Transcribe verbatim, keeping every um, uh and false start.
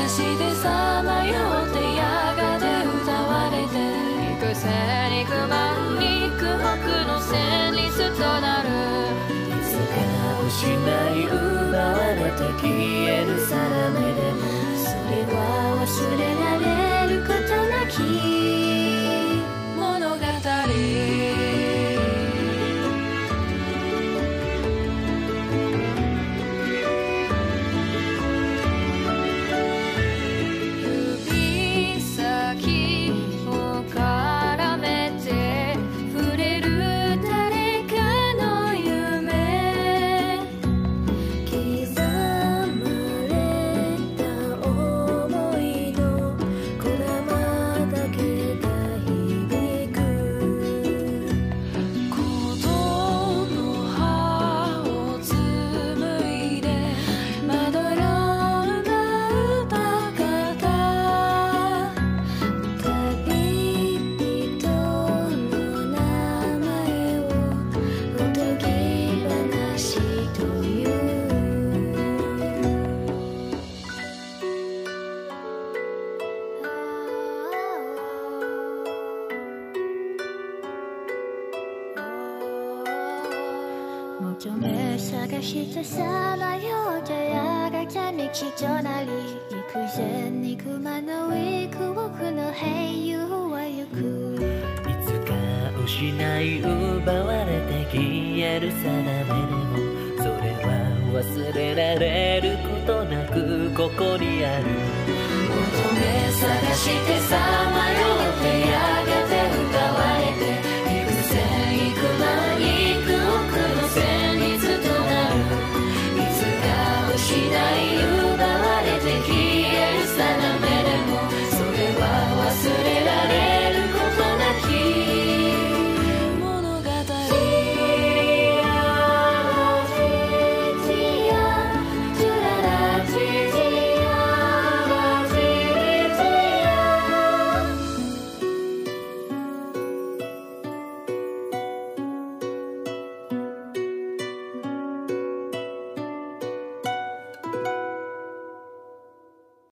してさまよってやがて歌われて幾千幾万幾億の旋律となる。いつか失い奪われて消える定めでもそれは忘れられることなき物語。求め探してさまよってやがて道となり幾千幾万の幾億の英雄は行く。いつか失い奪われて消える定めでもそれは忘れられることなくここにある。求め探してさまよって